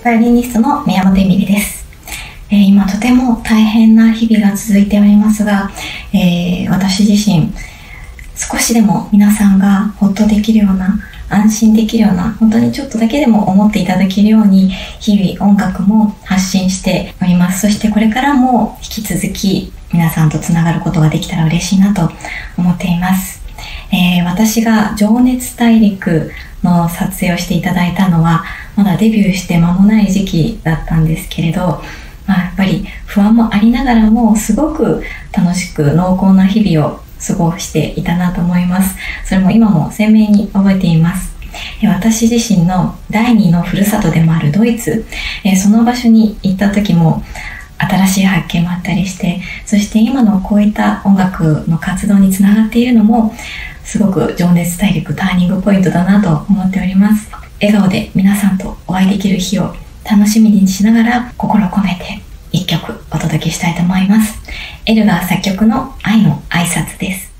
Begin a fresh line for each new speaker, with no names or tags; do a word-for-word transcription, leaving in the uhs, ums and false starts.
バイオリニストの宮本恵美里です。えー、今とても大変な日々が続いておりますが、えー、私自身少しでも皆さんがほっとできるような、安心できるような、本当にちょっとだけでも思っていただけるように日々音楽も発信しております。そしてこれからも引き続き皆さんとつながることができたら嬉しいなと思っています。えー、私が情熱大陸の撮影をしていただいたのはまだデビューして間もない時期だったんですけれど、まあ、やっぱり不安もありながらもすごく楽しく濃厚な日々を過ごしていたなと思います。それも今も鮮明に覚えています。私自身の第二のふるさとでもあるドイツ、その場所に行った時も新しい発見もあったりして、そして今のこういった音楽の活動につながっているのもすごく情熱大陸ターニングポイントだなと思っております。笑顔で皆さんとお会いできる日を楽しみにしながら心を込めて一曲お届けしたいと思います。エルガー作曲の愛の挨拶です。